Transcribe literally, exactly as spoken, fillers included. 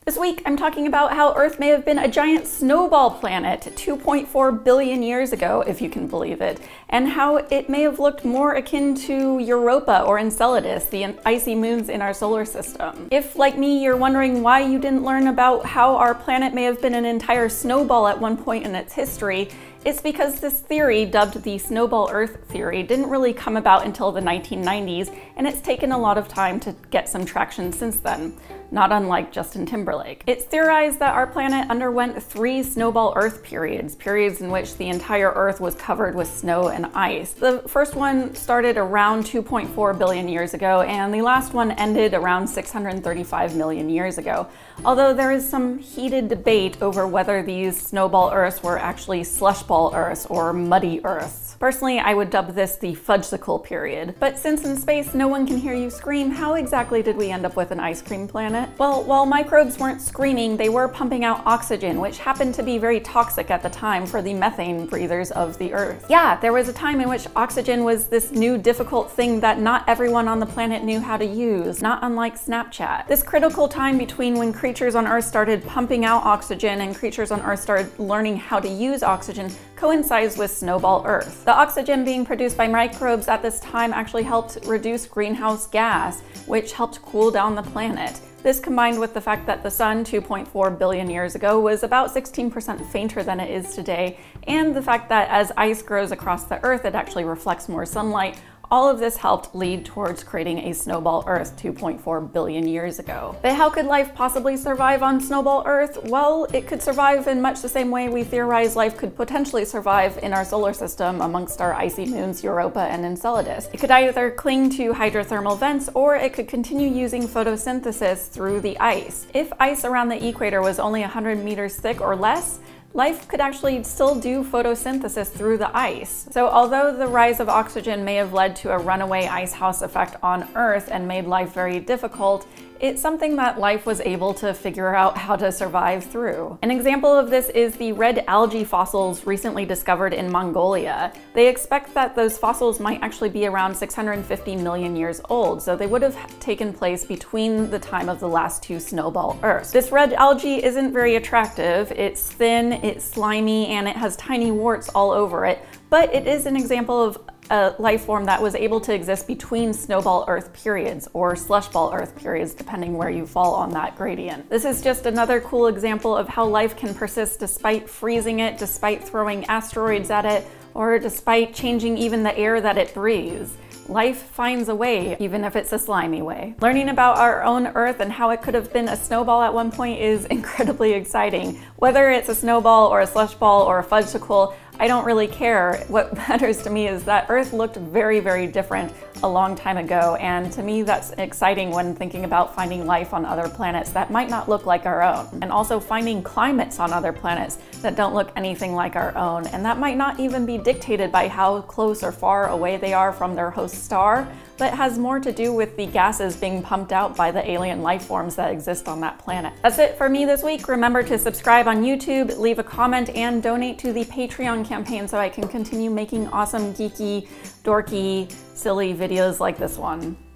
This week, I'm talking about how Earth may have been a giant snowball planet two point four billion years ago, if you can believe it, and how it may have looked more akin to Europa or Enceladus, the icy moons in our solar system. If, like me, you're wondering why you didn't learn about how our planet may have been an entire snowball at one point in its history, it's because this theory, dubbed the Snowball Earth theory, didn't really come about until the nineteen nineties, and it's taken a lot of time to get some traction since then, not unlike Justin Timberlake. It's theorized that our planet underwent three Snowball Earth periods, periods in which the entire Earth was covered with snow and ice. The first one started around two point four billion years ago, and the last one ended around six hundred thirty-five million years ago, although there is some heated debate over whether these Snowball Earths were actually slush ball Earths or muddy Earths. Personally, I would dub this the Fudgsicle Period. But since in space no one can hear you scream, how exactly did we end up with an ice cream planet? Well, while microbes weren't screaming, they were pumping out oxygen, which happened to be very toxic at the time for the methane breathers of the Earth. Yeah, there was a time in which oxygen was this new difficult thing that not everyone on the planet knew how to use, not unlike Snapchat. This critical time between when creatures on Earth started pumping out oxygen and creatures on Earth started learning how to use oxygen coincides with Snowball Earth. The oxygen being produced by microbes at this time actually helped reduce greenhouse gas, which helped cool down the planet. This combined with the fact that the sun two point four billion years ago was about sixteen percent fainter than it is today, and the fact that as ice grows across the Earth, it actually reflects more sunlight. All of this helped lead towards creating a Snowball Earth two point four billion years ago. But how could life possibly survive on Snowball Earth? Well, it could survive in much the same way we theorize life could potentially survive in our solar system amongst our icy moons Europa and Enceladus. It could either cling to hydrothermal vents, or it could continue using photosynthesis through the ice. If ice around the equator was only one hundred meters thick or less, life could actually still do photosynthesis through the ice. So although the rise of oxygen may have led to a runaway icehouse effect on Earth and made life very difficult, it's something that life was able to figure out how to survive through. An example of this is the red algae fossils recently discovered in Mongolia. They expect that those fossils might actually be around six hundred fifty million years old, so they would have taken place between the time of the last two Snowball Earths. This red algae isn't very attractive. It's thin, it's slimy, and it has tiny warts all over it, but it is an example of a life form that was able to exist between Snowball Earth periods or slushball Earth periods, depending where you fall on that gradient. This is just another cool example of how life can persist despite freezing it, despite throwing asteroids at it, or despite changing even the air that it breathes. Life finds a way, even if it's a slimy way. Learning about our own Earth and how it could have been a snowball at one point is incredibly exciting. Whether it's a snowball or a slush ball or a fudgsicle, I don't really care. What matters to me is that Earth looked very, very different a long time ago, and to me that's exciting when thinking about finding life on other planets that might not look like our own, and also finding climates on other planets that don't look anything like our own, and that might not even be dictated by how close or far away they are from their host star, but has more to do with the gases being pumped out by the alien life forms that exist on that planet. That's it for me this week. Remember to subscribe on YouTube, leave a comment, and donate to the Patreon campaign so I can continue making awesome, geeky, dorky, silly videos like this one.